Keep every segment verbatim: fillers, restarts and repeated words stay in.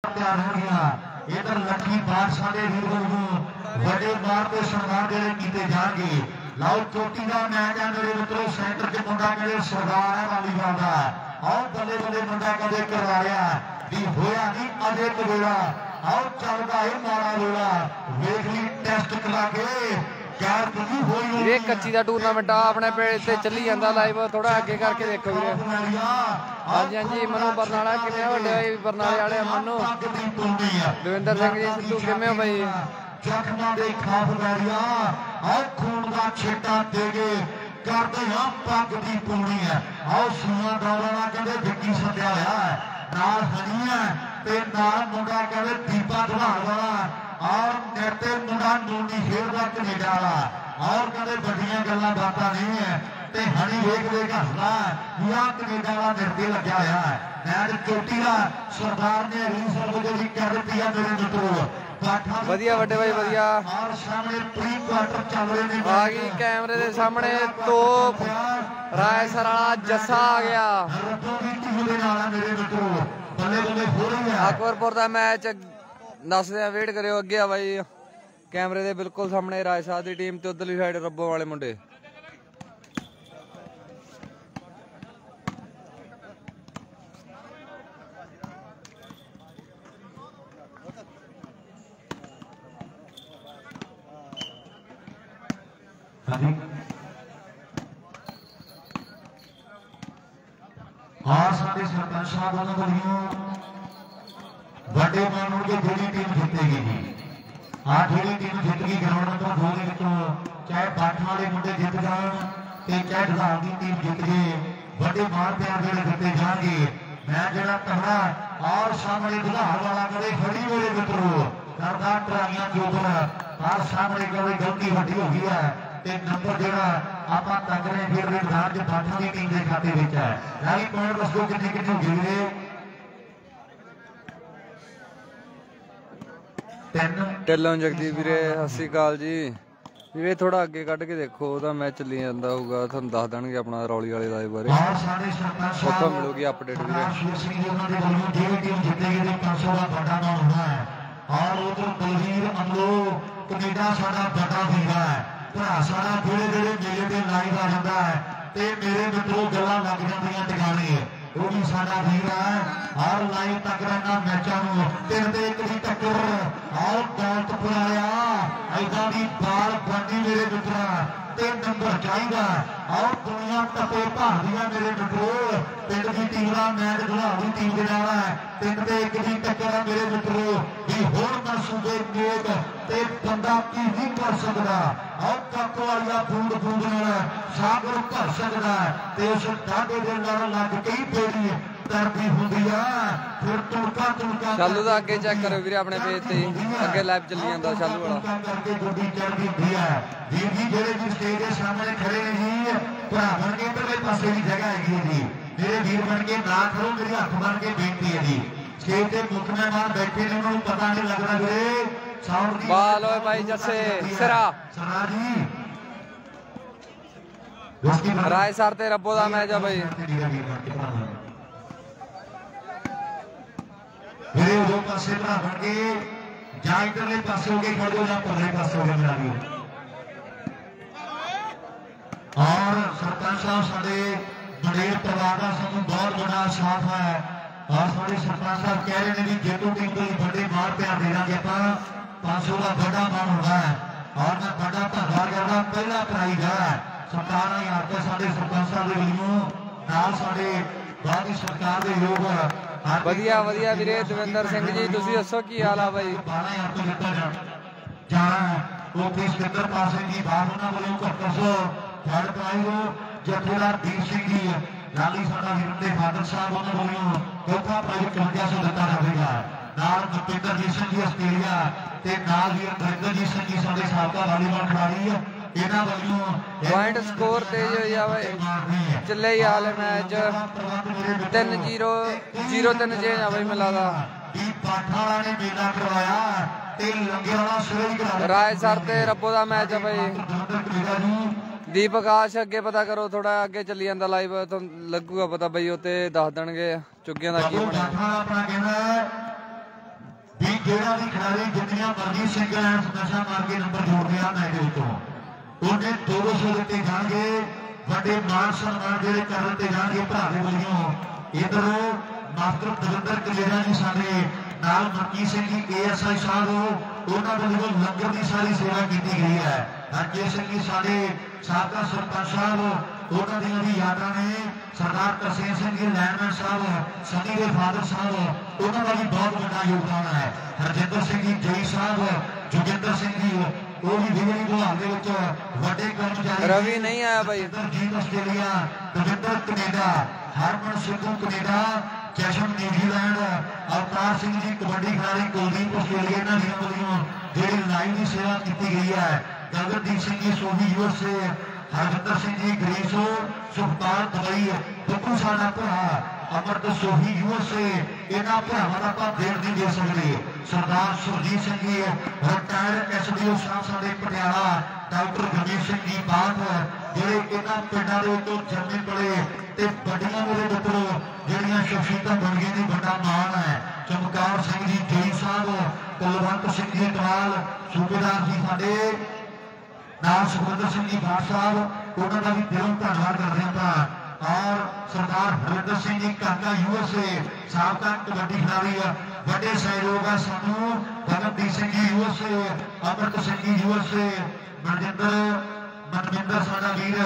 तैयार हो गया इधर लकी बादशाह के वीरों को बड़े मार के सम्मान ਜਿਹੜੇ ਕੀਤੇ ਜਾਣਗੇ। लाओ चोटी का मैच है मेरे मित्रों सेंटर के मुंडा कहते सरदार है वालीबाल का आओ बल्ले बल्ले मुंडा कहते करवा रहा भी होया नहीं अजे कबेड़ा आओ चलता है मारा वेला वेख ली टेस्ट करा के ये कच्ची का टूरनामेंट अपने पेज से चली जाता लाइव थोड़ा अगे करके देखो वीरे। हाँ जी हाँ जी मनु बरनाला किमें हो वाले बरनाले वाले मनु दविंदर सिंह जी सिद्धू किमें हो भाई जख्मां दे खाफ लड़िया आओ खून का छेटा देगे करते हैं पग की पूनी है आओ सुना दौराना कहते जग्गी सद्या होया है नाल हनी है ते नाल मुंडा कहते दीपा धुलाण वाला और नेते मुंडा नूनी खेल का कनेडा वाला और कहते बड़ियां गल्लां बातां नहीं है ते हनी वेख वेख हसदा या कनेडा वाला निर्ते लग्या होया है मैच चोटी का सरदार ने अगली सर्व जी कर दी है मेरे मित्रों वधिया वड्डे भाई वधिया आ गई कैमरे दे सामने तोप रायसर वाला जस्सा आ गया अकबरपुर का मैच दसदे वेट करियो अगे आ भाई कैमरे दे बिल्कुल सामने रायसर की टीम ते उधरली साइड रब्बो वाले मुंडे हाँ साढ़े सरपंच साहब बड़े मानो के जोड़ी टीम जीतेगी जी हाँ जोड़ी टीम जीत गई ग्राउंड तो गोले तो चाहे बाठ वाले मुंडे जीत जाए चाहे ढलाल की टीम जीत गए बड़े मार प्यार जो जीते जाएंगे मैं जरा तगड़ा और सामने ढलाल वाला करे खड़ी मेरे मित्रों करदा ट्राइयां जो और सामने कभी गलती वड्डी हो गई है नंबर जो आप तक रहे फिर निर्धार जो बाठा की टीम के खाते में है यानी पॉइंट दसो कितने कितने हो गए ढिल्लों जगदीप वीरे सत श्री अकाल जी वीरे थोड़ा अगे कट के देखो ਉਹਦਾ मैच चली ਜਾਂਦਾ ਹੋਊਗਾ ਤੁਹਾਨੂੰ ਦੱਸ ਦੇਣਗੇ ਆਪਣਾ ਰੌਲੀ ਵਾਲੇ ਲਾਈਵ ਬਾਰੇ ਉੱਥੋਂ ਮਿਲੂਗੀ ਅਪਡੇਟ ਵੀਰੇ और उधर बलवीर अमलो कनेडा साडा बड़ा वीरा है भरा साडा जेड़े जेड़े मेले ते लाइव आ जांदा है ते मेरे मित्रों गल्लां लग जांदियां टिकाणे वो भी साडा वीरा है और लाइव तक रहना मैचां नूं तीन ते एक दी टक्कर और गौत पुराया ऐदा दी बाल बंदी मेरे मित्रों तीन नंबर चाहिदा और दुनिया टपे भादियां मेरे मित्रों पिंड दी टीम दा मैच घुलावी टीम दे नाल है तीन ते एक दी टक्कर है मेरे मित्रों भी होर ना सूबे नेक ते बंदा की नहीं कर सकदा और तक वाला बूंद बूंद नाल सागर भर सकदा ते उस डाडे दे नाल लग कई पेड़ी तरती हुंदी है फिर तुड़का तुड़का चालू दा अगे चेक करो वीरे अपने पेज ते अगे लाइव चली जांदा चालू वाला करके गुड्डी चढ़ दी है वीर जी जेड़े जी स्टेज के सामने खड़े ने जी भरा बन के इधरले पासे भी जगह हैगी जी मेरे वीर बन के ना करो मेरे हाथ बन के बेनती है जी स्टेज ते मुख मेहमान बैठे ने उन्होंने पता नहीं लग रहा वीरे साउंड दी बाल ओए भाई जस्से सिरा सरा जी रायसर ते रब्बो दा मैच है भाई मेरे दो पासे भरा बन के ਜਾਂ ਇਧਰਲੇ ਪਾਸੇ ਹੋ ਕੇ ਖੜ ਜਾਓ ਜਾਂ ਪਰਲੇ ਪਾਸੇ ਹੋ ਕੇ ਮਿਲਾ ਦਿਓ और सरपंच साहब साडे बड़ेर परिवार का सानू बहुत बड़ा साथ है और साडे सरपंच साहब कह रहे हैं कि जेतू टीम को बड़े मार प्यार दे देंगे ਆਪਾਂ पांच सौ का बड़ा मान होगा है और मैं बड़ा धन्यवाद करदा पहला प्राइज है सत्तर हज़ार रुपये साडे सरपंच साहब दे वल्लों नाल साडे बहुत ही सरकार दे योग ਵਧੀਆ ਵਧੀਆ ਵੀਰੇ ਦਵਿੰਦਰ ਸਿੰਘ ਜੀ ਤੁਸੀਂ ਦੱਸੋ ਕੀ ਹਾਲ ਆ ਬਾਈ बारह हज़ार तो ਦਿੱਤਾ ਜਾਣਾ ਉਹ ਕਿਸ ਕਿੱਧਰ ਪਾਸੇ ਦੀ ਬਾਤ ਉਹਨਾਂ ਵੱਲੋਂ ਘੱਟੋ ਸੋ ਫੜ ਪਾਈਓ ਜਥੇਦਾਰ ਦੀਪ ਸਿੰਘ ਜੀ ਲਾਲੀ ਸਾਡਾ ਵੀਰ ਦੇ ਫਾਦਰ ਸਾਹਿਬ ਉਹਨਾਂ ਵੱਲੋਂ ਚੌਥਾ ਪ੍ਰਾਈਜ਼ ਇਕਵੰਜਾ ਸੌ ਦਿੱਤਾ ਜਾਵੇਗਾ ਨਾਲ ਜਪਿੰਦਰ ਜੀ ਸਿੰਘ ਜੀ ਆਸਟ੍ਰੇਲੀਆ ਤੇ ਨਾਲ ਵੀਰ ਦਰਿੰਦਰ ਜੀ ਸਿੰਘ ਜੀ ਸਾਡੇ ਸਾਬਕਾ ਵਾਲੀਬਾਲ ਖਿਡਾਰੀ ਆ ਇਹਨਾਂ ਵੱਲੋਂ ਪੁਆਇੰਟ ਸਕੋਰ ਤੇਜ਼ ਹੋ ਜਾਵੇ ਚੱਲੇ ਹੀ ਹਾਲ ਮੈਚ तीन जीरो जीरो तीन जे आ भाई मिला दा रायसर ते रब्बो दा मैच है भाई दीप आकाश अगे पता करो थोड़ा अगे चली जांदा लाइव तो लगूगा पता भाई उत्ते दस देणगे चुग्गियां दा की बनया ਜਿਹੜਾ ਵੀ ਖਿਡਾਰੀ ਜਿੰਨੀਆਂ ਮਰਜ਼ੀ ਸਿੰਗਲ ਹੈਂਡ ਸਮੈਸ਼ਾਂ ਮਾਰ ਕੇ ਨੰਬਰ ਜੋੜਦੇ ਆ ਮੈਚ ਵਿੱਚ ਉਹਨੇ ਦੋ ਦੋ ਸੌ ਦਿੱਤੇ ਜਾਣਗੇ। ਵੱਡੇ ਮਾਨ ਸਨਮਾਨ ਜਿਹੜੇ ਕਰ ਦਿੱਤੇ ਜਾਣਗੇ ਭਰਾ ਦੇ ਵੱਲੋਂ। ਇਧਰ ਮਾਸਟਰ ਦਵਿੰਦਰ ਕਲੇਰਾ ਜੀ ਸਾਡੇ ਨਾਲ Manjeet Singh ji A S I ਸਾਹਿਬ ਉਹਨਾਂ ਵੱਲੋਂ ਲੰਗਰ ਦੀ ਸਾਰੀ ਸੇਵਾ ਕੀਤੀ ਗਈ ਹੈ। ਅਜੇ ਸਿੰਘ ਜੀ ਸਾਡੇ ਸਾਬਕਾ ਸਰਪੰਚ ਸਾਹਿਬ ਉਹਨਾਂ ਦੀਆਂ ਵੀ ਯਾਦਾਂ ਨੇ। ਸਰਦਾਰ ਤਰਸੇਮ ਸਿੰਘ ਜੀ ਲੈਂਡਮੈਨ ਸਾਹਿਬ ਸਨੀ ਦੇ ਫਾਦਰ ਸਾਹਿਬ ਉਹਨਾਂ ਦਾ ਵੀ ਬਹੁਤ ਵੱਡਾ ਯੋਗਦਾਨ ਹੈ। ਹਰਜਿੰਦਰ ਸਿੰਘ ਜੀ ਜਈ ਸਾਹਿਬ ਜੋਗਿੰਦਰ ਸਿੰਘ ਜੀ ਉਹ ਵੀ ਬਿਜਲੀ ਵਿਭਾਗ ਦੇ ਵਿੱਚ ਵੱਡੇ ਕਰਮਚਾਰੀ। ਰਵੀ ਨਹੀਂ ਆਇਆ ਬਾਈ। Jeet Australia, Davinder Canada, Harman Sidhu Canada, Jashan New Zealand, Avtar Singh ji kabaddi ਖਿਡਾਰੀ, ਕੁਲਦੀਪ ਆਸਟ੍ਰੇਲੀਆ ਇਹਨਾਂ ਦੀਆਂ ਵੱਲੋਂ ਜਿਹੜੀ ਲਾਈਵ ਦੀ ਸੇਵਾ ਕੀਤੀ ਗਈ ਹੈ। Gagandeep Singh ji Sohi U S A, Harjinder Singh ji Greece, Sukhpal Dubai, Babbu ਸਾਡਾ ਭਰਾ ਅਮਰਤ ਸੋਹੀ ਯੂ ਐਸ ਏ ਇਹਨਾਂ ਭਰਾਵਾਂ ਦਾ ਆਪਾਂ ਦੇਣ ਨਹੀਂ ਦੇ ਸਕਦੇ। ਸਰਦਾਰ Surjit Singh ji retired S D O sahib ਸਾਡੇ ਪਟਿਆਲਾ, ਡਾਕਟਰ ਗਣੇਸ਼ ਸਿੰਘ ਜੀ ਬਾਤ ਜਿਹੜੇ ਇਹਨਾਂ ਪਿੰਡਾਂ ਦੇ ਵਿੱਚੋਂ ਜੰਮੇ ਪਲੇ ਤੇ ਵੱਡੀਆਂ ਮੇਰੇ ਮਿੱਤਰੋ ਜਿਹੜੀਆਂ ਸ਼ਖਸੀਅਤਾਂ ਬਣ ਗਈਆਂ ਨੇ ਵੱਡਾ ਮਾਣ ਹੈ। ਚਮਕੌਰ ਸਿੰਘ ਜੀ ਜਈ ਸਾਹਿਬ, ਕੁਲਵੰਤ ਸਿੰਘ ਜੀ ਕਮਾਲ, ਸੂਬੇਦਾਰ ਜੀ ਸਾਡੇ ਨਾਲ ਸੁਖਵਿੰਦਰ ਸਿੰਘ ਜੀ ਬਾਠ ਸਾਹਿਬ ਉਹਨਾਂ ਦਾ ਵੀ ਦਿਲੋਂ ਧੰਨਵਾਦ ਕਰਦੇ ਹਾਂ। ਔਰ ਸਰਦਾਰ ਹਰਿੰਦਰ ਸਿੰਘ ਜੀ ਕਾਕਾ ਯੂ ਐਸ ਏ ਸਾਬਕਾ ਕਬੱਡੀ ਖਿਡਾਰੀ ਵੱਡੇ ਸਹਿਯੋਗ ਆ ਸਾਨੂੰ। Gagandeep Singh ji U S A, Amrit Singh ji U S A, Manjinder Manvinder ਸਾਡਾ ਵੀਰ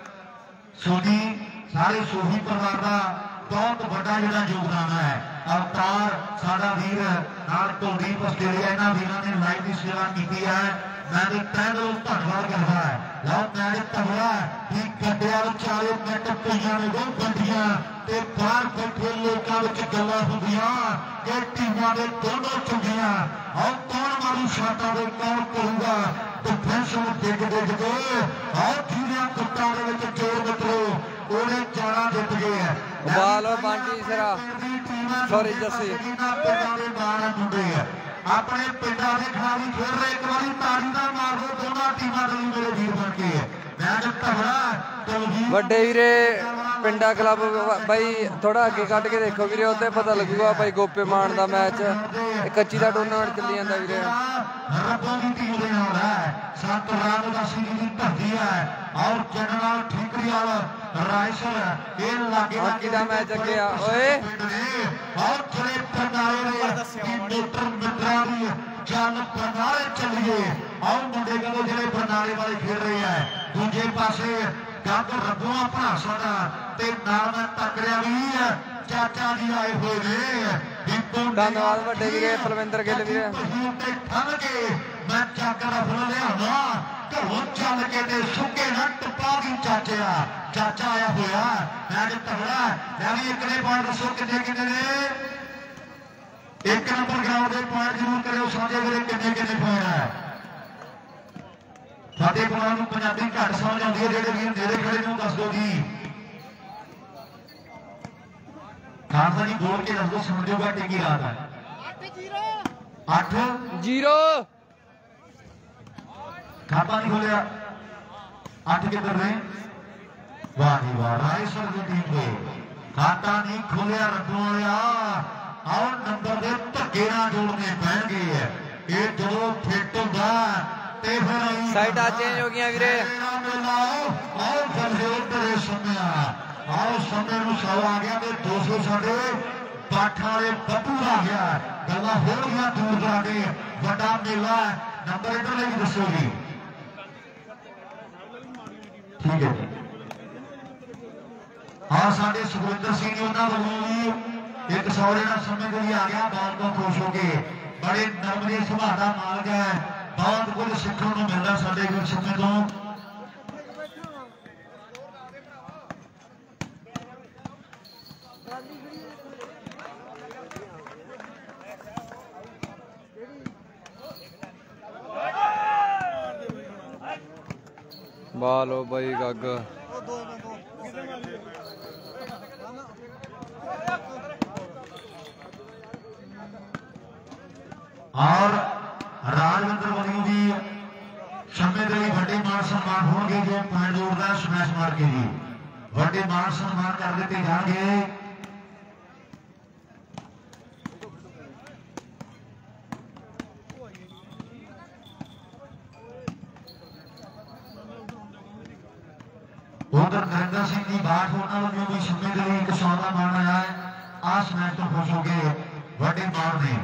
ਸੋਨੀ, ਸਾਰੇ ਸੋਹੀ ਪਰਿਵਾਰ ਦਾ ਬਹੁਤ ਵੱਡਾ ਜਿਹੜਾ ਯੋਗਦਾਨ ਹੈ। ਅਵਤਾਰ ਸਾਡਾ ਵੀਰ ਨਾਲ ਕੁਲਦੀਪ ਆਸਟ੍ਰੇਲੀਆ ਇਹਨਾਂ ਵੀਰਾਂ ਨੇ ਲਾਈਵ ਦੀ ਸੇਵਾ ਕੀਤੀ ਹੈ। ਮੈਂ ਦੇ ਤਹਿ ਦਿਲੋਂ ਧੰਨਵਾਦ ਕਰਦਾ ਹੈ। ਲਓ ਮੈਚ ਤਗੜਾ ਕਿ ਗੱਡਿਆਂ ਵਿਚਾਲੇ ਮਿੰਟ ਪਈਆਂ ਨੇ ਦੋ ਬੰਦੀਆਂ ਤੇ ਬਾਹਰ ਬੈਠੇ ਲੋਕਾਂ ਵਿੱਚ ਗੱਲਾਂ ਹੁੰਦੀਆਂ ਕਿ ਟੀਮਾਂ ਦੇ ਦੋਨੋਂ ਚੰਗੀਆਂ। ਆਹ ਕੌਣ ਮਾਰੂ ਸ਼ਾਟਾਂ ਦੇ ਕੌਣ ਕਰੂਗਾ ਡਿਫੈਂਸ ਨੂੰ ਡਿੱਗ ਡਿੱਗ ਕੇ ਆਹ ਜੀਆਂ ਕੁੱਟਾਂ ਦੇ ਵਿੱਚ ਜੋਰ ਮਿੱਤਰੋ ਉਹਨੇ ਜਾਣਾ ਜਿੱਤ ਗਏ ਹੈ। ਬਾਲ ਬਾਂਟੀ ਸਿਰਾ ਸੌਰੀ ਜੱਸੀ ਪਿੰਡਾਂ ਦੇ ਮਾਣ ਮੁੰਡੇ ਆ ਆਪਣੇ ਪਿੰਡਾਂ ਦੇ ਖਿਡਾਰੀ ਖੇਡ ਰਹੇ। ਇੱਕ ਵਾਰੀ ਤਾੜੀ ਦਾ ਮਾਰ ਦੋ ਦੋਨਾਂ ਟੀਮਾਂ ਦੇ ਮੇਰੇ ਵੀਰ ਬਣ ਕੇ ਮੈਚ ਤਗੜਾ। ਵੱਡੇ ਵੀਰੇ ਪਿੰਡਾ ਕਲੱਬ ਬਾਈ ਥੋੜਾ ਅੱਗੇ ਕੱਢ ਕੇ ਦੇਖੋ ਵੀਰੇ ਉੱਥੇ ਪਤਾ ਲੱਗੂਗਾ ਬਾਈ ਗੋਪੇ ਮਾਨ ਦਾ ਮੈਚ ਕੱਚੀ ਦਾ ਟੂਰਨਾਮੈਂਟ ਚੱਲੀ ਜਾਂਦਾ ਵੀਰੇ। ਰੱਬਾਂ ਦੀ ਟੀਮ ਦੇ ਨਾਲ ਹੈ ਸੱਤ ਰਾਮਦਾਸੀ ਦੀ ਧਰਤੀ ਹੈ ਔਰ ਜਨਰਲ ਠੀਕਰੀ ਵਾਲਾ ਰਾਇਸਰ ਇਹ ਲਾਗੇ ਹਾਕੀ ਦਾ ਮੈਚ ਅੱਗੇ ਆ ਓਏ ਔਰ ਜਿਹੜੇ ਪਰਨਾਲੇ ਨੇ ਮੋਟਰ ਮਿੱਤਰਾਂ ਦੀ ਚੱਲ ਪਰਨਾਲੇ ਚੱਲੀਏ। ਆਓ ਮੁੰਡੇ ਕਹਿੰਦੇ ਜਿਹੜੇ ਪਰਨਾਲੇ ਵਾਲੇ ਖੇਡ ਰਹੇ ਆ। ਦੂਜੇ ਪਾਸੇ ਗੱਗ ਰੱਬੂਆ ਭਰਾ ਸਾਡਾ ਤੇ ਨਾਲ ਮੈਂ ਤਕੜਿਆ ਵੀ ਚਾਚਾ ਜੀ ਆਏ ਹੋਏ ਨੇ। ਧੰਨਵਾਦ ਵੱਡੇ ਵੀਰੇ ਪਲਵਿੰਦਰ ਗਿੱਲ ਵੀਰੇ। ਠੰਨ ਕੇ ਮੈਂ ਚਾਕਾ ਦਾ ਫੁੱਲ ਲਿਆਵਾਂ ਘਰੋਂ ਚੱਲ ਕੇ ਤੇ ਸੁੱਕੇ ਨਾ ਟਪਾ ਦੀ ਚਾਚਿਆ ਚਾਚਾ ਆਇਆ ਹੋਇਆ ਮੈਚ ਤਗੜਾ। ਮੈਂ ਵੀ ਇੱਕ ਨੇ ਪੁਆਇੰਟ ਦੱਸੋ ਕਿੰਨੇ ਕਿੰਨੇ ਨੇ। ਇੱਕ ਨੰਬਰ ਗਰਾਊਂਡ ਦੇ ਪੁਆਇੰਟ ਜ਼ਰੂਰ ਕਰਿਓ ਸਾਂਝੇ ਵੀਰੇ ਕਿੰਨੇ ਕਿੰਨੇ ਪੁਆਇੰਟ ਹੈ। ਸਾਡੇ ਕੋਲਾਂ ਨੂੰ ਪੰਜਾਬੀ ਘੱਟ ਸਮਝ ਆਉਂਦੀ ਹੈ ਜਿਹੜੇ ਵੀਰ ਨੇੜੇ ਖੜੇ ਨੂੰ ਦੱਸ ਦਿਓ ਜੀ। ਖਾਲਸਾ ਜੀ ਬੋਲ ਕੇ ਦੱਸ ਦਿਓ ਸਮਝ ਜਾਊਗਾ ਟਿੱਕੀ ਰਾਤ ਹੈ। ਅੱਠ ਜ਼ੀਰੋ ਖਾਤਾ ਨਹੀਂ ਖੋਲਿਆ। ਅੱਠ ਕਿੱਧਰ ਨੇ। ਵਾਹ ਜੀ ਵਾਹ ਰਾਇਸਰ ਦੀ ਟੀਮ ਦੇ ਖਾਤਾ ਨਹੀਂ ਖੋਲਿਆ ਰੱਬੋਂ ਵਾਲਿਆ। ਆਓ ਨੰਬਰ ਦੇ ਧੱਕੇ ਨਾਲ ਜੋੜਨੇ ਪੈਣਗੇ। ਇਹ ਜਦੋਂ ਫਿੱਟ ਹੁੰਦਾ ਤੇ ਫਿਰ ਸਾਈਡਾਂ ਚੇਂਜ ਹੋ ਗਈਆਂ ਵੀਰੇ। ਆਓ ਫਿਰ ਤੇਰੇ ਸਮਿਆ ਆਓ ਸਮੇਂ ਨੂੰ ਸੌ ਆ ਗਿਆ ਤੇ ਦੋ ਸੌ ਸਾਡੇ ਪਾਠਾਂ ਵਾਲੇ ਬੱਬੂ ਆ ਗਿਆ। ਗੱਲਾਂ ਹੋ ਗਈਆਂ ਦੂਰ ਜਾ ਕੇ ਵੱਡਾ ਮੇਲਾ ਨੰਬਰ ਇੱਧਰ ਲਈ ਦੱਸੋ ਜੀ। ਠੀਕ ਹੈ ਜੀ। ਹਾਂ ਸਾਡੇ ਸੁਖਵਿੰਦਰ ਸਿੰਘ ਜੀ ਉਹਨਾਂ ਵੱਲੋਂ ਵੀ ਇੱਕ ਸੌ ਜਿਹੜਾ ਸਮੇਂ ਦੇ ਲਈ ਆ ਗਿਆ ਬਹੁਤ ਬਹੁਤ ਖੁਸ਼ ਹੋ ਕੇ ਬੜੇ ਨਰਮ ਦੇ ਸੁਭਾਅ ਦਾ ਮਾਲਕ ਹੈ। ਬਹੁਤ ਕੁਝ ਸਿੱਖਣ ਨੂੰ ਮਿਲਦਾ ਸਾਡੇ ਵੀਰ ਸਮੇਂ ਤੋਂ। ਬਾਲੋ ਬਾਈ ਗੱਗ और राजविंदर वाली जी समय के लिए बड़े मान सम्मान होंगे जो पॉइंट जोड़ता है स्मैश मार के जी बड़े मान सम्मान कर देते जाएंगे। उधर नरेंद्र सिंह की बात होना वालों भी समय के लिए एक सौ का मान आया है। आस मैच तो खुश हो गए बड़े मान ने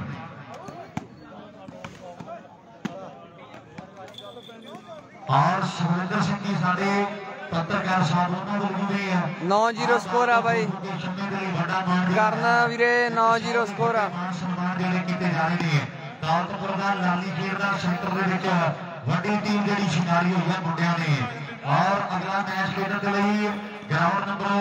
और सुरेंद्र सिंह जी साडे पत्रकार साहब उन्होंने वालों भी है नौ जीरो स्कोर आ भाई करना वीरे नौ जीरो स्कोर आ सम्मान ਜਿਹੜੇ ਕੀਤੇ ਜਾ ਰਹੇ ਨੇ ਦੌਲਤਪੁਰ ਦਾ ਲਾਲੀ ਖੇਡ ਦਾ ਸੈਂਟਰ ਦੇ ਵਿੱਚ ਵੱਡੀ ਟੀਮ ਜਿਹੜੀ ਸ਼ਿਕਾਰੀ ਹੋਈ ਹੈ ਮੁੰਡਿਆਂ ਨੇ और अगला मैच खेलने के लिए ग्राउंड नंबर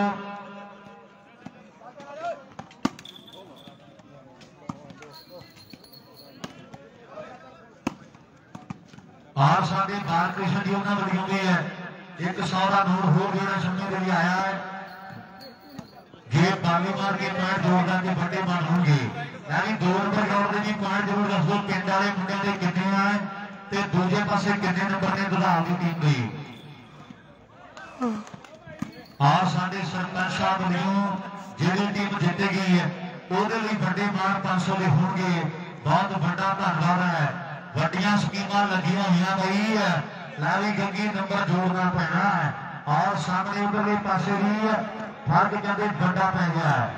और साढ़े बालकृष्ण जी उन्होंने बड़ी हुई है एक सौ का नोट हो गया समय के लिए आया है जे बाली मार के पॉइंट जोड़ना के बड़े मान होंगे यानी दो नंबर ग्राउंड के भी पॉइंट जरूर दस दो पिंड वाले मुंडे के कितने आए ते दूजे पासे कितने नंबर ने दुधार की टीम गई और साढ़े सरपंच साहब वालों जिहड़ी टीम जितेगी ਉਹਦੇ ਲਈ ਵੱਡੇ ਮਾਨ पांच सौ ਦੇ ਹੋਣਗੇ बहुत ਵੱਡਾ ਧੰਨਵਾਦ है ਵੱਡੀਆਂ ਸਕੀਮਾਂ ਲੱਗੀਆਂ ਹੋਈਆਂ ਬਈ ਲੈ ਵੀ ਗੰਗੀ ਨੰਬਰ ਜੋੜਨਾ ਪੈਣਾ ਹੈ और सामने उधरले पासे भी फर्क कहते ਵੱਡਾ ਪੈ ਗਿਆ है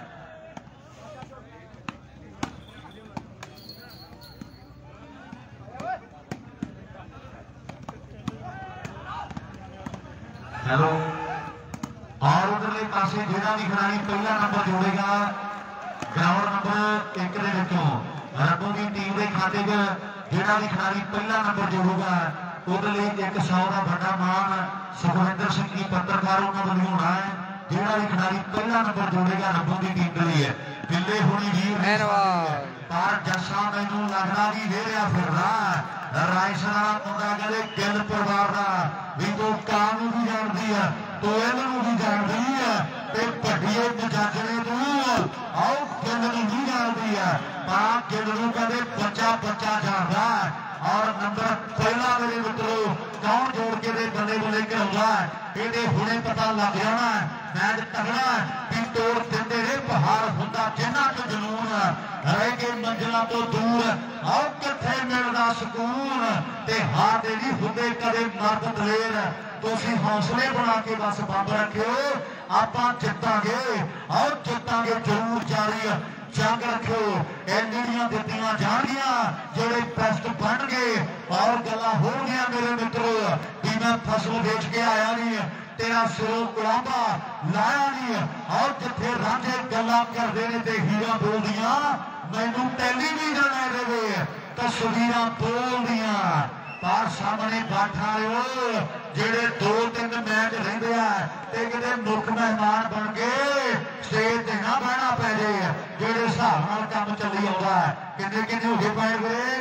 हेलो और उधरले पासे जेड़ा भी खिलाड़ी पहला नंबर जोड़ेगा ग्राउंड नंबर एक दे विचों रब्बू की टीम के खाते च जेड़ा भी खिलाड़ी पहला नंबर जोड़ेगा उधरले एक सौ का बड़ा मान सुखविंदर सिंह की पत्रकार उन्होंने वालों होना है जेड़ा भी खिलाड़ी पहला नंबर जोड़ेगा रब्बू की टीम के लिए पिल्ले होनी वीर पर जस्सा मैनू लगना भी वेरिया फिरदा रायसरा मुंडा कहते गिल परिवार का भी तो कान भी जानती है तो इन्हों भी जानती है भट्टीए मजाजने तू आओ गिल नहीं जानती है पर गिल कहते बच्चा बच्चा जानता है और नंबर पहला मेरे मित्रों कौन जोड़ के दे बल्ले बल्ले घिराउंदा है ये हुणे पता लग जाना है मैच तगड़ा भी तोड़ देंदे ने पहाड़ हुंदा जिन्हां च जुनून रह के मंजिलां तो दूर आओ किथे मिलदा सुकून ते हार दे नहीं हुंदे कदे मर्द दलेर तुसीं हौसले बना के बस बंद रखियो आपां जितांगे आओ जितांगे जरूर जारी जंग रखो एलईडियां दित्तियां जाणगियां जेड़े बेस्ट बन गए और गल्लां हो गया मेरे मित्रों भी मैं फसल बेच के आया नहीं तेरा सिरों उड़ांदा लाया नहीं और जिथे रांझे गल्लां करदे ने ते हीरा बोलदियां मैनू टेलीविजन ले देवे तस्वीरां बोलदियां पर सामने बैठा हो जेड़े दो तीन मैच रहिंदे आ ते किते मुख मेहमान बन के स्टेज ते ना बहना पै जाए जेड़े हिसाब नाल काम चली आउंदा है किन्ने किन्ने हो गए पॉइंट वीरे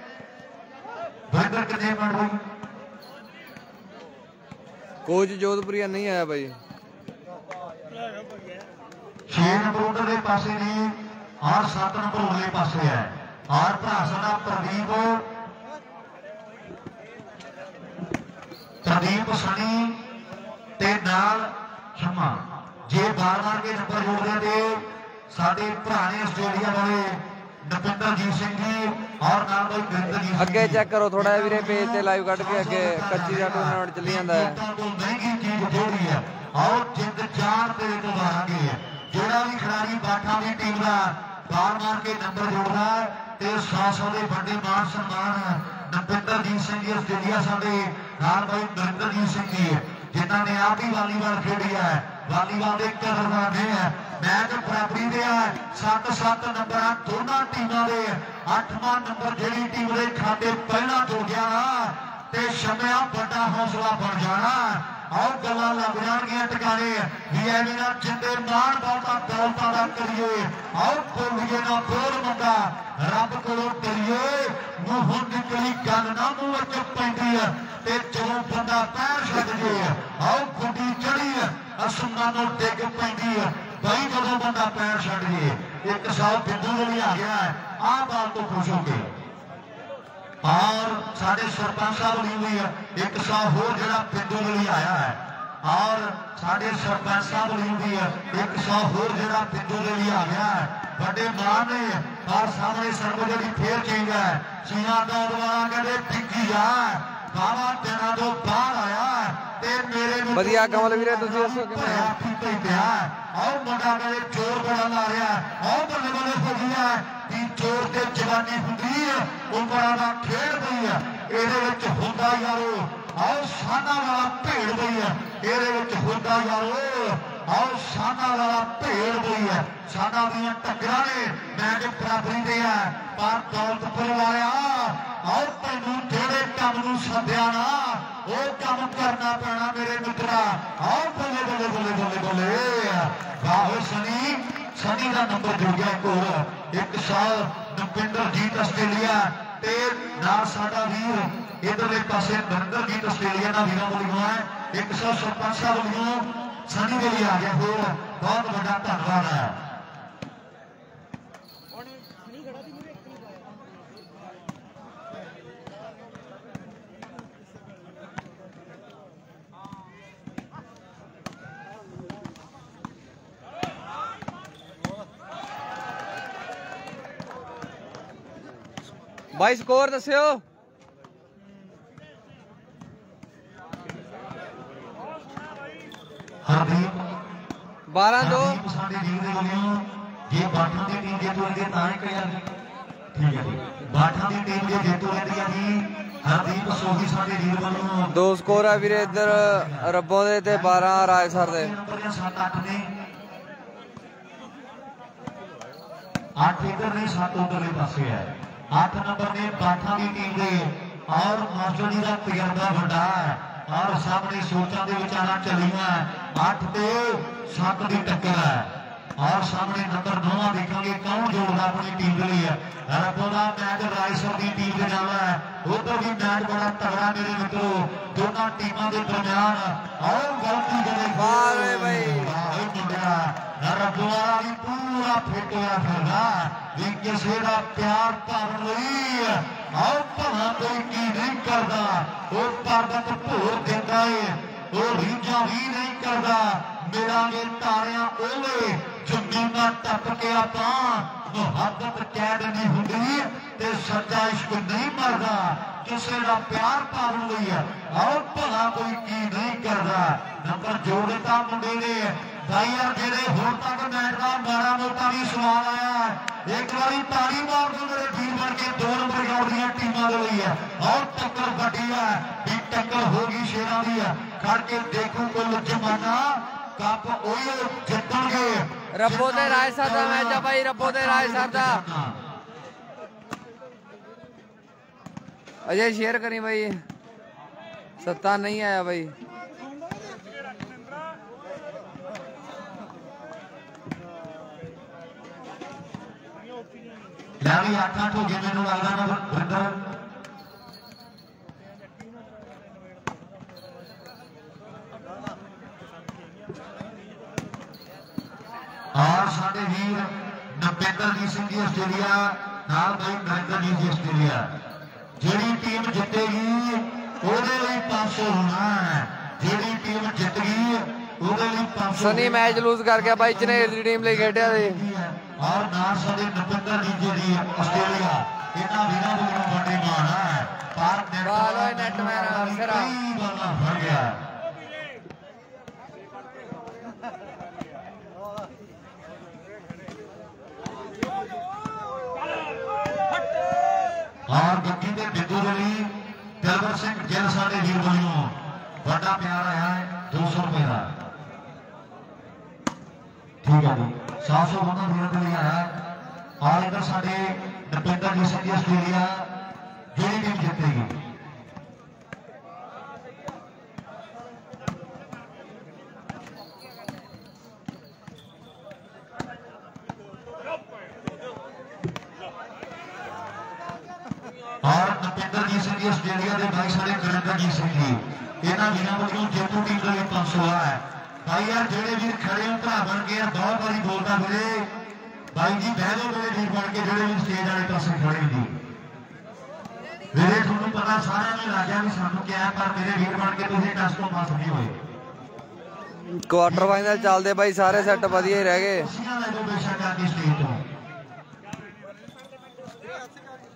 बंदर किन्ने पॉइंट भाई कोच जोधपुरिया नहीं आया भाई छह नंबर उधरले पासे ने और सात नंबर उरले पासे है और भरा साडा प्रदीप प्रदीप सनी ते नाल क्षमा जे बार बार के नंबर जोड़ रहे थे साडे भरा ने आस्ट्रेलिया वाले नपिंदरजीत सिंह जी और नाल भाई गिरिंदरजीत अगे चेक करो थोड़ा वीरे पेज ते लाइव कट के अगे कच्ची दा टूर्नामेंट चली जांदा है महंगी चीज जोड़ी है और जिंद चार तेरे तो मारांगे जेड़ा भी खिलाड़ी बाठा की टीम का बार बार के नंबर जोड़दा ते सौ सौ दे बड़े मान सम्मान नपिंदरजीत सिंह जी आस्ट्रेलिया साडे नाल भाई गिरिंदरजीत सिंह जी जिन्हों ने आप ही वालीबॉल खेली है वालीबॉल के कहरवाने है मैच बराबरी दे है सत्त सत्त नंबर दोनों टीमों के अठवां नंबर जी टीम के खाते पहला जुड़ गया ते शमया बड़ा हौसला बन जाना आओ गल्लां लग जाणगियां टिकाणे भी एवें ना जिंदे मान बहुता दौलतां दा करिए आओ बोलिए ना बोल मुंडा रब कोलों डरिए मूंहों निकली गल ना मूंह विच पैंदी है ते जदों बंदा पैर छड्ड जे आओ गुड्डी चढ़ी असमानों डिग पैंदी है भाई जदों बंदा पैर छड्ड जे एक सौ बिंदु वाली आ गया है आ बात तो खुश हो गए और साढ़े सरपंच साहब बनी हुई है एक सौ होर जरा पिंडों वाली आया है और साढ़े सरपंच साहब बनी हुई है एक सौ होर जरा पिंडों वाली आ गया है बड़े मान ने और सामने सरपंच जी फिर चेंज है सियां दौड़ वाला कहते टिकी है बाबा दिनों तो बाहर आया ते मेरे बढ़िया कमल वीरे तुसी दसो किवें हाथी भेजिया और मुंडा मेरे चोर बड़ा ला रहा और बल्ले बल्ले फसी है कि चोर ते जवानी हुंदी है उमरां दा खेड पई है इहदे विच हुंदा यारो और शाना वाला भेड़ पई है इहदे विच हुंदा यारो और शाना वाला भेड़ पई है शाना दीयां टक्करां ने मैच बराबरी दे है पर दौलतपुर वालिया और तैनूं जेहड़े काम नूं सद्दिया ना वो काम करना पैना मेरे मित्रा और बल्ले बल्ले बल्ले बल्ले बल्ले वाह सनी सनी का नंबर जुड़ गया एक होर एक साल नपिंदरजीत आस्ट्रेलिया ते नाल साडा वीर इधरले पासे नरिंदरजीत आस्ट्रेलिया का वीरां वालों है एक सौ सरपंच साहब वालों सनी के लिए आ गया होर बहुत बड़ा धन्यवाद है। भाई स्कोर दस्यो बारह दो दो स्कोर है वीरे इधर रब्बों दे ते बारह रायसर दे आठ इधर ने सात उधरले पासे है आठ नंबर ने बाठा की टीम दे और मास्टर जी का तजर्बा बड़ा है और सामने सोचा के विचार चलिया आठ ते सात की टक्कर है और सामने नंबर नौ देखेंगे कौन जोड़ता अपनी टीम के लिए रबोला मैच रायसर की टीम के नाल है उधर भी मैच बड़ा तगड़ा मेरे मित्रों दोनों टीमों के दरमियान और गलती रबोला भी पूरा फिट होया फिरदा भी किसी का प्यार करन लई और भला कोई की नहीं करता वो परबत भोर दिंदा है वो रीझां भी नहीं करता मिलांगे तारियां ओले जमीना टप के आपां मुहब्बत कैद नहीं हुंदी ते सच्चा इश्क नहीं मरदा किसी का प्यार पावन लई है और भला कोई की नहीं करता नंबर जोड़ता मुंडे ने भाई यार जेड़े होर तक मैच का माड़ा मोटा भी सवाल आया एक बारी ताली मार दो मेरे टीम बन के दो नंबर ग्राउंड दी टीमां दे लई है और टक्कर बड़ी है भी टक्कर होगी शेरां दी है खड़ के देखो कुल जमाना कप ओए जितणगे रब्बो ते रायसर दा मैच है भाई रब्बो ते रायसर दा अजय शेयर करी भाई सत्ता नहीं आया भाई लावी आठ आठ हो गए मैनू लगदा ना विंदर और साडे वीर नपिंदरजीत सिंह जी आस्ट्रेलिया नाल भाई नरिंदरजीत जी आस्ट्रेलिया जिहड़ी टीम जितेगी ओहदे लई पांच सौ होना है जिहड़ी टीम जित गई ओहदे लई पांच सौ सनी मैच लूज कर गया भाई चनेर दी टीम लई खेडिया सी और नाल साडे नपिंदरजीत जी आस्ट्रेलिया इन्हां वीरां वल्लों बड़े मान है पर बाल होए नेटमैन सिरा बाला फड़ गया और गड्डी के बिंदु रही दिलबर सिंह गिल साडे वीर वालों बड़ा प्यार आया है दो सौ रुपए का ठीक है जी सात सौ बंदा वीर के लिए आया और इधर साडे नपिंदरजीत सिंह जी आस्ट्रेलिया जो टीम जीतेगी और नपिंदरजीत सिंह जी आस्ट्रेलिया के भाई साढ़े नरिंदरजीत सिंह जी इन्होंने वीरों वालों जेतू टीम के लिए पांच सौ है भाई यार जेडे वीर खड़े हो भरा बन गए बहुत बारी बोलता फिरे भाई जी बहलो मेरे वीर बन के जेडे भी स्टेज वाले पास खड़े जी मेरे थोड़ा पता सारे में लग गया भी सानू क्या है पर मेरे वीर बन के तुम दस तो पास नहीं हुए क्वार्टर फाइनल चलते भाई सारे सैट वधिया ही रह गए बेशक आके स्टेज तो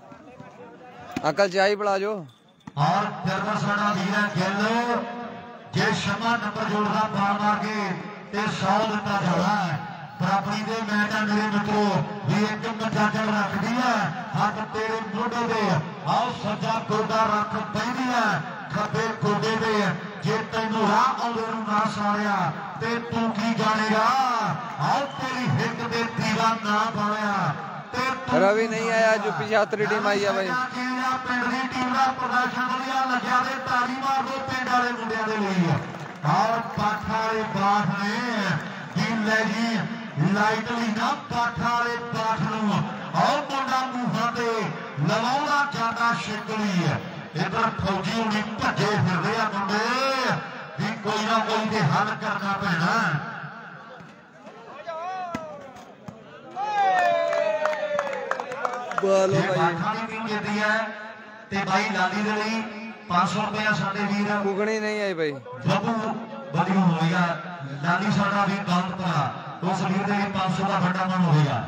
अंकल चाय बुला जो और फिर साडा वीर गिल जे शमा नंबर जोड़दा बाल मार के ते सौ दिता जाना है। बराबरी दे मैच है मेरे मित्रों भी एक मजा चल रखती है हाथ तेरे मोढे दे आओ सजा गोदा रख पैदी है खब्बे गोडे दे जे तैनू राह आउंदे नू ना सारिया ते तू की जानेगा आओ तेरी हिक दे दीवा ना पाया ते रवि नहीं आया जो पिछातरी टीम आई है भाई पिंड दी टीम दा प्रदर्शन वधिया लग्या ते ताली मार दो पिंड वाले मुंडियां दे लई और पाठा वाले बाठ ने दी ले जी लाइटली ना पाठा वाले बाठ नू और मुंडा मूहां ते लवाउंदा जांदा शिकली है इधर फौजी हुणी भजे फिरदे आ मुंडे भी कोई ना कोई ते हल करना पैना बोलो भाई बाठा दी टीम जितदी है ते भाई लाली दे लई पांच सौ रुपया साडे वीर कुगणी नहीं आई भाई बबू बलियो होएगा लाली साडा भी गलत पड़ा उस वीर दे पांच सौ का बड़ा मन होएगा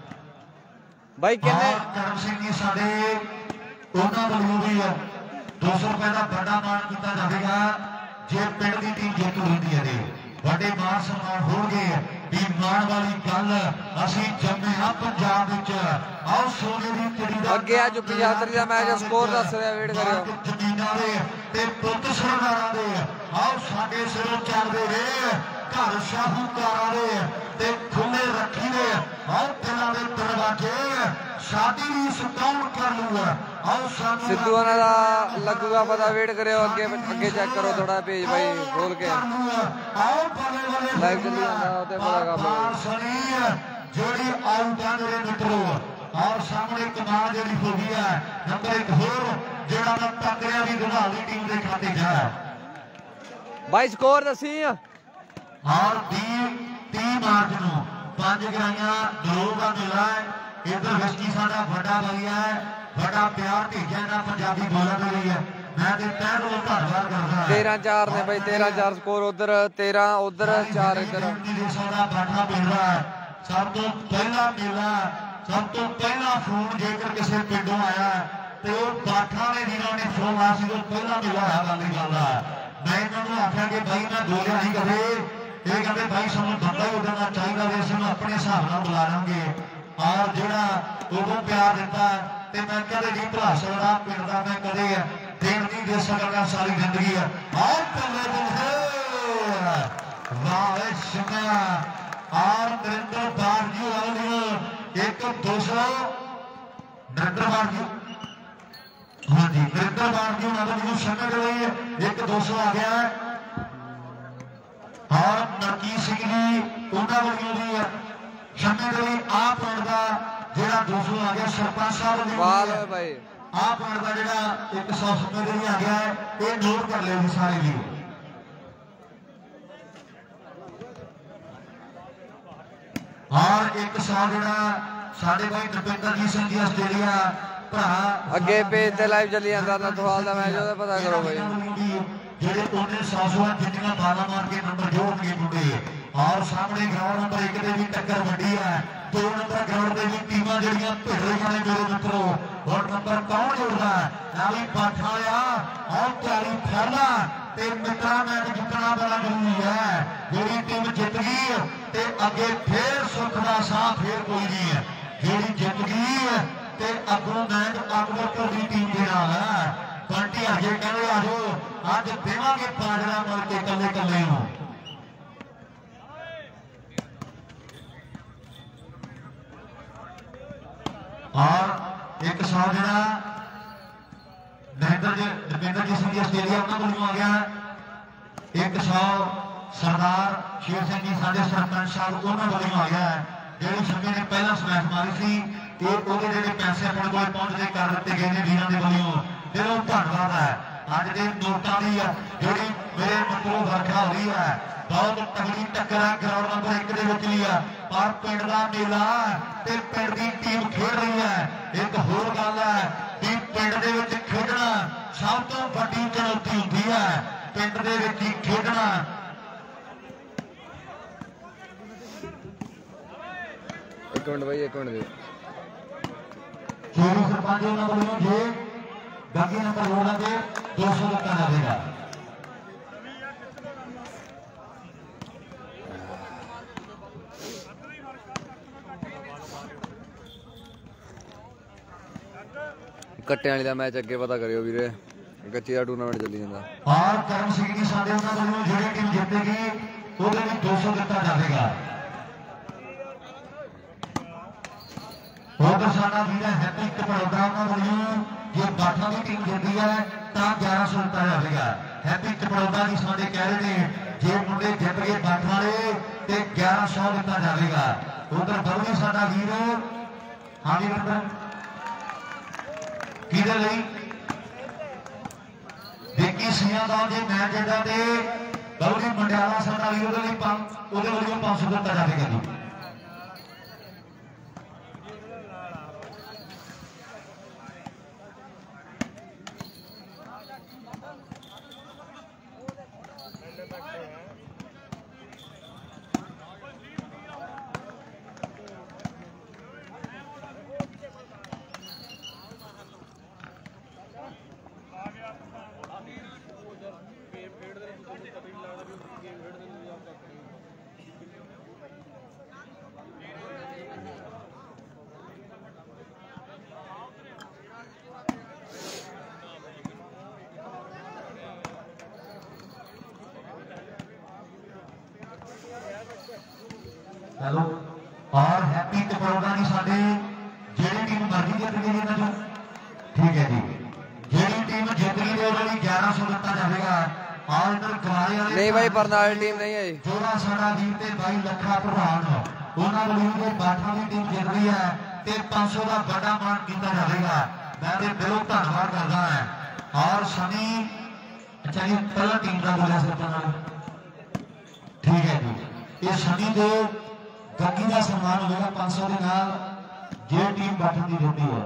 भाई किन्ने करम सिंह जी साडे ਉਹਨਾਂ ਵੱਲੋਂ ਵੀ दो सौ रुपए का बड़ा मान किया जाएगा जे पिंड की टीम जित लेंदी है बड़े मान सम्मान होंगे भी माण वाली गल असीं जम्मे हां पंजाब विच आओ सोने दी चिड़ी दा अगे आज पिछातरी दा मैच स्कोर दस रहा वेट करियो जमीनां दे ते पुੱਤ सरदारां दे आओ साडे सिरों चलदे रे घर शाहूकारां दे ते खुले रखी दे आओ दिलां दे दरवाजे शादी भी सुकौन कर लूगा आओ सानू सिद्धू होना दा लगूगा पता वेट करियो अगे अगे चेक करो थोड़ा पेज भाई खोल के आओ बल्ले बल्ले लाइव चली जांदा ओते पता कर लो सनी जोड़ी आउट है मेरे मित्रों और सामने कमाल जेडी हो गई है नंबर एक होर जेड़ा ना टकरिया भी दुधाली टीम दे खाते जा भाई स्कोर दसी और तीस मार्च ਨੂੰ ਪੰਜ ਗਰਾਈਆਂ ਦਰੋਹ ਦਾ ਮੇਲਾ ਹੈ ਇਧਰ ਵਿਸ਼ਕੀ ਸਾਡਾ ਵੱਡਾ ਵਧੀਆ ਹੈ ਵੱਡਾ ਪਿਆਰ ਭੇਜਿਆ ਨਾ ਪੰਜਾਬੀ ਬੋਲਾਂ ਦੇ ਲਈ ਹੈ ਮੈਂ ਤੇ ਤਹਿ ਦਿਲੋਂ ਧੰਨਵਾਦ ਕਰਦਾ तेरह चार ने भाई तेरह चार स्कोर उधर तेरह उधर चार इधर ਸਾਡਾ ਬਾਠਾ ਮੇਲਾ ਸਭ ਤੋਂ ਪਹਿਲਾ ਮੇਲਾ ਸਭ ਤੋਂ ਪਹਿਲਾ ਫੋਨ ਜੇਕਰ ਕਿਸੇ ਪਿੰਡੋਂ ਆਇਆ ਤੇ ਉਹ ਬਾਠਾ ਦੇ ਵੀਰਾਂ ਨੇ ਫੋਨ ਆਇਆ ਸੀ ਉਹ ਪਹਿਲਾ ਮੇਲਾ ਹੈ ਗੱਲ ਦੀ ਗੱਲ ਹੈ ਮੈਂ ਇਹਨਾਂ ਨੂੰ ਆਖਿਆ ਕਿ ਭਾਈ ਮੈਂ ਦੋ ਲਿਆ ਨਹੀਂ ਕਰੇ ਇਹ ਕਹਿੰਦੇ ਭਾਈ ਸਾਨੂੰ ਬੰਦਾ ਹੀ ਉਡਣਾ ਚਾਹੀਦਾ ਵੀ ਅਸੀਂ ਆਪਣੇ ਹਿਸਾਬ ਨਾਲ ਬੁਲਾ ਲਾਂਗੇ ਔਰ ਜਿਹੜਾ ਉਦੋਂ ਪਿਆਰ ਦਿੱਤਾ ਤੇ ਮੈਂ ਕਦੇ ਨਹੀਂ ਭੁਲਾ ਸਕਦਾ ਪਿੰਡ ਦਾ ਮੈਂ ਕਦੇ ਦੇਣ ਨਹੀਂ ਦੇ ਸਕਦਾ ਸਾਰੀ ਜ਼ਿੰਦਗੀ ਹੈ ਔਰ ਬੱਲੇ ਬੱਲੇ ਵਾਹ ਸ਼ਮਾ ਔਰ ਨਰਿੰਦਰ ਬਾਰਜੀ ਵਾਲੀ ਇੱਕ दो सौ ਨਰਿੰਦਰ ਬਾਰਜੀ हाँ जी नरिंਦਰ बारजी उन्होंने जो शमे के लिए एक दो सौ आ गया है और नरकीत सिंह जी उन्होंने वालों भी शमे के लिए आ पिंड का जो दो सौ आ गया सरपंच साहब वाल भाई आ पिंड का जो एक सौ शमे के लिए आ गया है ये नोट कर ले सारे भी और एक सौ जो साढ़े भाई नरपिंदरजीत सिंह जी आस्ट्रेलिया अगे पेज ते लाइव चली जांदा ना थवाल दा मैच ओदा पता करो भाई जेडे ओने सौ सौ जिन्नियां बाला मार के नंबर जोड़नगे मुंडे और सामने ग्राउंड नंबर एक दे भी टक्कर वड्डी है दो नंबर ग्राउंड दे भी टीमां जेड़ियां भिड़ रहीआं ने मेरे मित्रों और नंबर कौन जोड़दा है नाली पाठा आ और तैयारी फड़ना ते मित्रा मैच जितना बड़ा जरूरी है जेड़ी टीम जित गई ते अगे फिर सुख दा साह फिर कोई नहीं है जेड़ी जित गई ते अगों मैच अकबर की टीम दे नाल है बंटी अजे कहते आजो अज देवांगे पाजड़ा मिल के कले कले हो और एक सौ जरा नरेंद्र जी नरेंद्र जी सिंह आस्ट्रेलिया उन्होंने बोलियों आ गया एक सौ सरदार शेर सिंह जी साडे सरपंच साहब उन्होंने बोलियों आ गया जेडी शमी ने पहला स्मैश मारी सी पैसे अपने को पहुंचते कर दिते गए ने वीरों के वलों दिलों धन्यवाद है अज के नोटा की जी मेरे मित्रों वर्खा हो रही है बहुत तगड़ी टक्कर है ग्राउंड नंबर एक के विच भी है पर पिंड का मेला ते पिंड की टीम खेड रही है एक होर गल है कि पिंड दे विच खेडना सब तो वड्डी चुनौती होंदी है पिंड दे विच ही खेडना एक मिनट भाई एक मिनट शेरू सरपंच उन्होंने जे बाकी नंबर रोड़ा के दो सौ दिता जाएगा ਕੱਟਿਆਂ ਵਾਲੀ ਦਾ ਮੈਚ ਅੱਗੇ ਪਤਾ ਕਰਿਓ ਵੀਰੇ, ਗੱਚੀ ਦਾ ਟੂਰਨਾਮੈਂਟ ਚੱਲੀ ਜਾਂਦਾ। ਔਰ ਕਰਮ ਸਿੰਘ ਜੀ ਸਾਡੇ ਉਹਨਾਂ ਵੱਲੋਂ ਜਿਹੜੀ ਟੀਮ ਜਿੱਤੇਗੀ ਉਹਦੇ ਲਈ ਦੋ ਸੌ ਦਿੱਤਾ ਜਾਵੇਗਾ। ਉਧਰ ਸਾਡਾ ਵੀਰ ਹੈਪੀ ਕਪੜੋਦਾ ਉਹਨਾਂ ਵੱਲੋਂ ਜੇ ਬਾਠਾ ਦੀ ਟੀਮ ਜਿੱਤਦੀ ਹੈ ਤਾਂ ਗਿਆਰਾਂ ਸੌ ਦਿੱਤਾ ਜਾਵੇਗਾ। ਹੈਪੀ ਕਪੜੋਦਾ ਜੀ ਸਾਡੇ ਕਹਿ ਰਹੇ ਨੇ ਜੇ ਮੁੰਡੇ ਜਿੱਤ ਗਏ ਬਾਠਾ ਵਾਲੇ ਤੇ ਗਿਆਰਾਂ ਸੌ ਦਿੱਤਾ ਜਾਵੇਗਾ। ਉਧਰ ਬਲਵੀ ਸਾਡਾ ਵੀਰ ਹਾਂਜੀ ਵੀਰ ਕਿਹਦੇ ਲਈ ਦੇਖੀ ਸੀਆਂ ਦਾ ਜੇ ਮੈਚ ਜਿਹੜਾ ਤੇ ਬਲਵੀ ਮੰਡਿਆਲਾ ਸਾਡਾ ਵੀਰ ਉਹਦੇ ਲਈ ਉਹਦੇ ਵੱਲੋਂ ਪੰਜ ਸੌ ਦਿੱਤਾ ਜਾਵੇਗਾ ਜੀ। हेलो और हैप्पी कपड़ोदा जी साडे जेडी टीम मर्जी जित गई इन्हां चों ठीक है जी जेडी टीम जित गई ते ओहदे लई ग्यारह सौ दित्ता जावेगा। और इधर गवारे वाले नहीं भाई बरनाले टीम नहीं है जी जोड़ा साडा वीर ते भाई लखा प्रधान उन्हां ਵੱਲੋਂ जे बाठा ਦੀ टीम जित गई है ते पांच सौ ਦਾ बड़ा मान ਕੀਤਾ ਜਾਵੇਗਾ। मैं ते दिलों धन्नवाद करदा हां। और सनी अच्छा जी पहला टीम ਦਾ ਬੋਲਿਆ ਸਰਪੰਚ ਨਾਲ ठीक है जी ये सनी दे ਗੱਗੀ ਦਾ ਸਨਮਾਨ ਹੋਵੇਗਾ पांच सौ ਦੇ ਨਾਲ ਜੇ ਟੀਮ ਬਾਠਾ ਦੀ ਜਿੱਤਦੀ ਹੈ।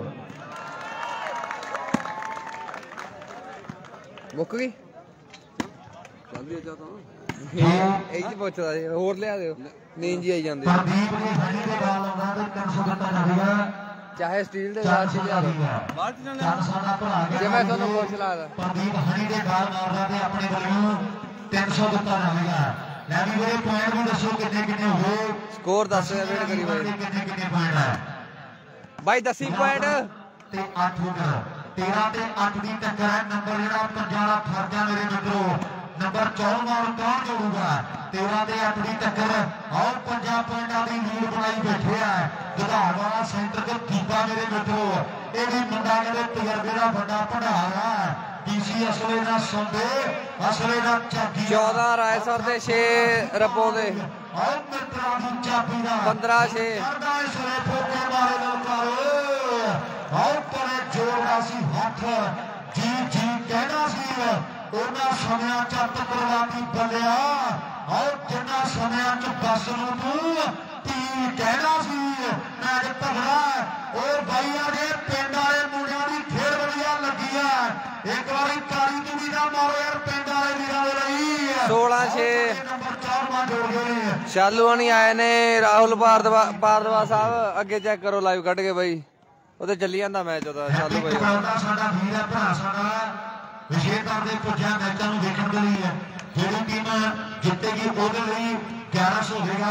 ਮੁੱਕ ਗਈ ਚੱਲਦੀ ਜਾ ਤਾਂ ਇਹ ਜੀ ਪੁੱਛਦਾ ਜੀ ਹੋਰ ਲਿਆ ਦਿਓ ਨੀਂਦ ਜੀ ਆਈ ਜਾਂਦੀ ਪ੍ਰਦੀਪ ਜੀ ਹਣੀ ਦੇ ਬਾਲ ਆਉਂਦਾ ਤੇ ਤਿੰਨ ਸੌ ਦਿੱਤਾ ਜਾਵੇਗਾ ਚਾਹੇ ਸਟੀਲ ਦੇ ਬਾਲ ਸੀ ਲਿਆ ਦਿਓ ਚੱਲ ਸਾਡਾ ਭਰਾ ਗਿਆ ਜੇ ਮੈਂ ਤੁਹਾਨੂੰ ਪੁੱਛ ਲਾਦਾ ਪ੍ਰਦੀਪ ਹਣੀ ਦੇ ਬਾਲ ਮਾਰਦਾ ਤੇ ਆਪਣੇ ਵੱਲੋਂ ਤਿੰਨ ਸੌ ਦਿੱਤਾ ਜਾਵੇਗਾ। ਲੈ ਵੀ ਵੀਰੇ ਪੁਆਇੰਟ ਵੀ ਦੱਸੋ ਕਿੰਨੇ ਕਿੰਨੇ ਹੋਏ ਸਕੋਰ ਦੱਸ ਵੇਟ ਕਰੀ ਬਾਈ ਕਿੰਨੇ ਕਿੰਨੇ ਪੁਆਇੰਟ ਹੈ ਬਾਈ ਦਸੀ ਪੁਆਇੰਟ ਤੇ ਅੱਠ ਉਧਰ तेरह ਤੇ ਅੱਠ ਦੀ ਟੱਕਰ ਹੈ। ਨੰਬਰ ਜਿਹੜਾ ਪੰਜਾਂ ਦਾ ਫਰਕ ਹੈ ਮੇਰੇ ਮਿੱਤਰੋ ਨੰਬਰ ਚੌਦਾਂ ਨਾਲ ਕੌਣ ਜੋੜੂਗਾ तेरह ਤੇ ਅੱਠ ਦੀ ਟੱਕਰ ਔਰ ਪੰਜਾਂ ਪੁਆਇੰਟਾਂ ਦੀ ਲੀਡ ਬਣਾਈ ਬੈਠੇ ਆ ਵਿਧਾਨ ਵਾਲਾ ਸੈਂਟਰ ਤੇ ਦੀਪਾ ਮੇਰੇ ਮਿੱਤਰੋ ਇਹ ਵੀ ਮੁੰਡਾ ਜਿਹੜੇ ਤਜਰਬੇ ਦਾ ਵੱਡਾ ਭੰਡਾਰ ਹੈ। ਡੀਸੀ ਅਸਲੇ ਨਾਲ ਸੁਣਦੇ ਅਸਲੇ ਨਾਲ ਚਾਬੀ चौदह रायसर ਦੇ छे ਰਪੋ ਦੇ ਔਰ ਮਿੱਤਰਾਂ ਦੀ ਚਾਬੀ ਦਾ पंद्रह छे ਸਾਡਾ ਇਸਲੇ ਫੋਕੇ ਮਾਰੇ ਲੋਕਾਂ ਔਰ ਪਰੇ ਜੋੜਾ ਸੀ ਹੱਥ ਜੀ ਜੀ ਕਹਿਣਾ ਸੀ ਉਹਨਾਂ ਸਮਿਆਂ ਚ ਤਕਰਵਾਤੀ ਬੰਦਿਆ ਔਰ ਜਿੰਨਾ ਸਮਿਆਂ ਚ ਬਸ ਨੂੰ ਤੂੰ ਤੀ ਕਹਿਣਾ ਸੀ ਮੈਂ ਤਗੜਾ ਉਹ ਬਾਈਆਂ ਦੇ ਪਿੰਡ ਵਾਲੇ ਮੁੰਡਿਆਂ ਦੀ ਖੇਡ ਵਧੀਆ ਲੱਗੀ ਆ ਇੱਕ ਵਾਰੀ ਤਾਲੀ ਤੂੜੀ ਦਾ ਮਾਰੋ ਯਾਰ ਪਿੰਡ ਵਾਲੇ ਵੀਰਾਂ ਦੇ ਲਈ सोलह छे ਨੰਬਰ ਚਾਰ ਮਾਂ ਜੋੜ ਗਏ ਸ਼ਾਲੂ ਹਣੀ ਆਏ ਨੇ ਰਾਹੁਲ ਭਾਰਦਵਾ ਭਾਰਦਵਾ ਸਾਹਿਬ ਅੱਗੇ ਚੈੱਕ ਕਰੋ ਲਾਈਵ ਕੱਢ ਕੇ ਬਾਈ ਉਹਦੇ ਚੱਲੀ ਜਾਂਦਾ ਮੈਚ ਉਹਦਾ ਸ਼ਾਲੂ ਬਾਈ ਸਾਡਾ ਵੀਰ ਹੈ ਭਰਾ ਸਾਡਾ ਵਿਸ਼ੇਸ਼ ਤੌਰ ਤੇ ਪੁੱਜਿਆ ਮੈਚਾਂ ਨੂੰ ਦੇਖਣ ਦੇ ਲਈ ਹੈ। ਜਿਹੜੀ ਟੀਮ ਜਿੱਤੇਗੀ ਉਹਦੇ ਲਈ ਗਿਆਰਾਂ ਸੌ ਹੋਵੇਗਾ।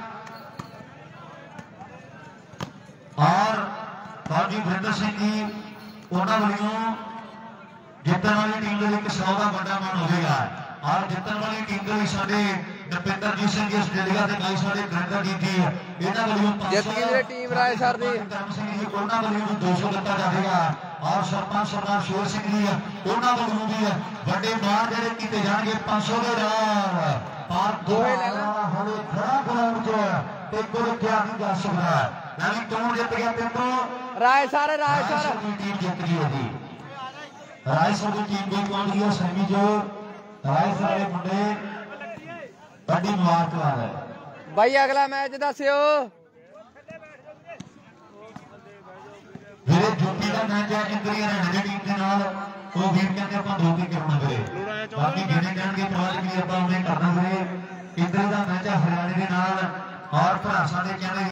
ਔਰ ਬਾਜੀ ਵਰਿੰਦਰ ਸਿੰਘ ਜੀ ਉਹਨਾਂ ਵੱਲੋਂ ਜਿੱਤਣ ਵਾਲੀ ਟੀਮ ਦੇ ਲਈ ਇੱਕ ਸੌ ਦਾ ਵੱਡਾ ਮਾਣ ਹੋਵੇਗਾ। ਔਰ ਜਿੱਤਣ ਵਾਲੀ ਟੀਮ ਦੇ ਲਈ ਸਾਡੇ ਨਪਿੰਦਰਜੀਤ ਸਿੰਘ ਜੀ ਆਸਟ੍ਰੇਲੀਆ ਦੇ ਬਾਈ ਸਾਡੇ ਗ੍ਰੈਂਡਰ ਜੀ ਜੀ ਇਹਨਾਂ ਵੱਲੋਂ ਜਿੱਤ ਗਈ ਵੀਰੇ ਟੀਮ ਰਾਏਸਰ ਦੀ ਕਰਮ ਸਿੰਘ ਜੀ ਉਹਨਾਂ ਵੱਲੋਂ ਦੋ ਸੌ ਦਿੱਤਾ ਜਾਵੇਗਾ। ਔਰ ਸਰਪੰਚ ਸਰਦਾਰ ਸ਼ੇਰ ਸਿੰਘ ਜੀ ਉਹਨਾਂ ਵੱਲੋਂ ਵੀ ਵੱਡੇ ਮਾਣ ਜਿਹੜੇ ਕੀਤੇ ਜਾਣਗੇ पाँच सौ ਦੇ ਨਾਲ ਪਰ ਦੋਵੇਂ ਹਲੇ ਖੜਾ ਗਰਾਊਂਡ 'ਚ ਤੇ ਕੋਈ ਕਿਆ ਨਹੀਂ ਜਾ ਸਕਦਾ। ਨਾਲੇ ਕੌਣ ਜਿੱਤ ਗਿਆ ਪਿੰਡੋਂ ਰਾਏਸਰ ਰਾਏਸਰ ਦੀ ਟੀਮ ਜਿੱਤ ਗਈ ਉਹਦੀ ਰਾਏਸਰ ਦੀ ਟੀਮ ਦੀ ਕੌਣ ਗਈ ਸੈਮੀ ਜੋ ਰਾਏਸਰ ਵਾਲੇ ਮੁੰਡੇ ਵੱਡੀ ਮੁਬਾਰਕਬਾਦ ਹੈ ਬਾਈ ਅਗਲਾ ਮੈਚ ਦੱਸਿਓ ਵੀਰੇ ਜੋਤੀ ਦਾ ਮੈਚ ਹੈ ਇੰਦਰੀ ਹਰਿਆਣਾ ਦੀ ਟੀਮ ਦੇ ਨਾਲ ਉਹ ਵੀਰ ਕਹਿੰਦੇ ਆਪਾਂ ਦੋ ਕੇ ਕਰਾਉਣਾ ਵੀਰੇ ਬਾਕੀ ਜਿਹੜੇ ਕਹਿਣਗੇ ਪ੍ਰਵਾਜ ਵੀ ਆਪਾਂ ਉਹਨੇ ਕਰਨਾ ਵੀਰੇ ਇੰਦਰੀ ਦਾ ਮੈਚ ਹੈ ਹਰਿਆਣੇ ਦੇ ਨਾਲ ਔਰ ਭਰਾ ਸਾਡੇ ਕਹਿੰਦੇ